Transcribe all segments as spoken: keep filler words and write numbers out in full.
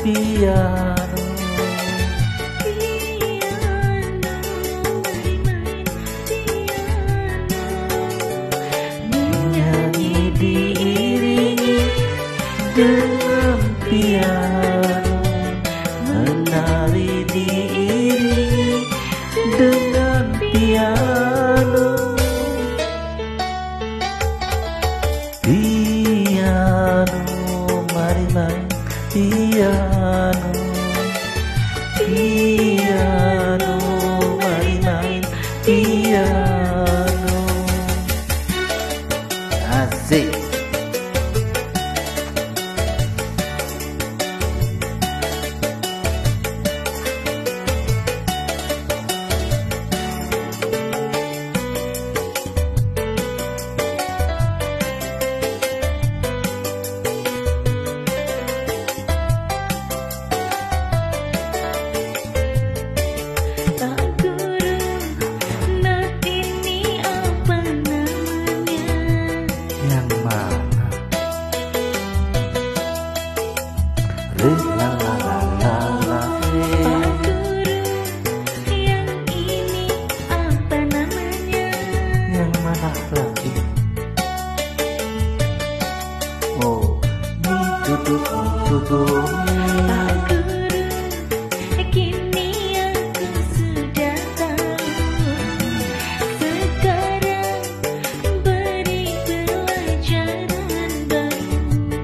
piano. Menyanyi diiringi dengan piano, menari diiringi dengan piano. Piano, mari main piano. Piano, mari main piano. Asik. La la la la la. Yang ini apa namanya? Yang mana lagi? Oh, mi duduk duduk. Pak Guru, kini aku sudah tahu. Sekarang beri pelajaran baru.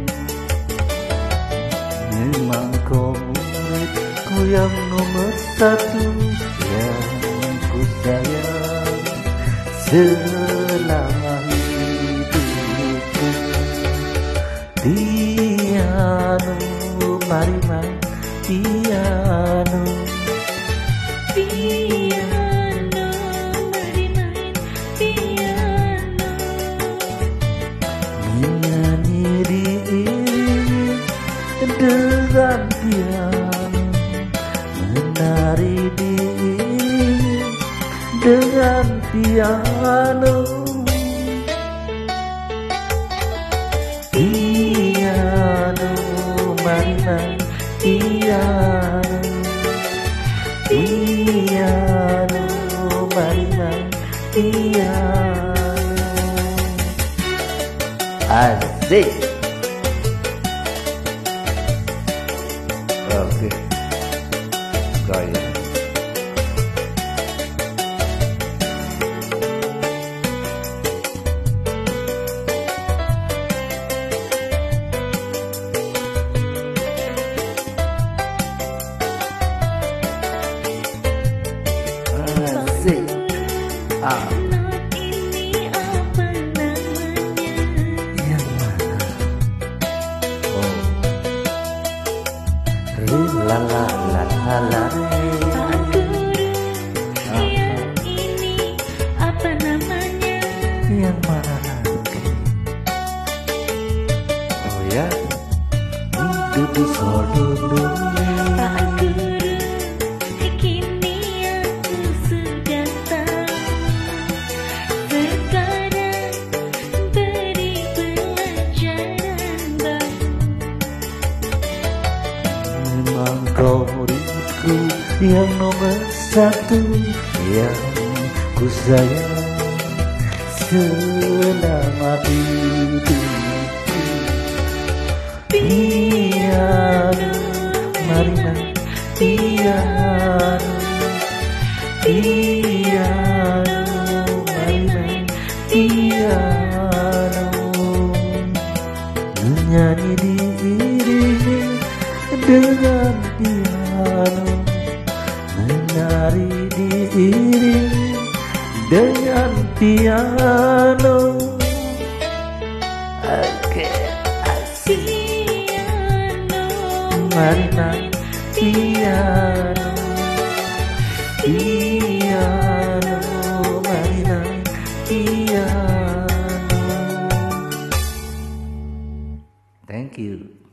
Memang kau muridku yang nomor satu, yang ku sayang selama hidupku. Piano, mari main piano. Piano, mari main piano. Menyanyi diiringi dengan piano, menari diiringi dengan piano. Piano, mari main piano. Piano, mari main piano. Asik. Oke, gaya. Asik. Ah. Not ini apa namanya? Yang mana? Oh. La la la la la. Pak Guru, yang ini apa namanya? Yang mana lagi? Oh ya, duduk dulu. Pak Guru, kini aku sudah tahu. Sekarang beri pelajaran baru. Memang kau muridku yang nomor satu, yang ku sayang selama hidupku. Piano, mari main piano. Piano, mari main piano. Menyanyi diiringi dengan piano, menari diiringi dengan piano. Oke, asik. Piano, Mari main piano. Piano, mari main piano. Thank you.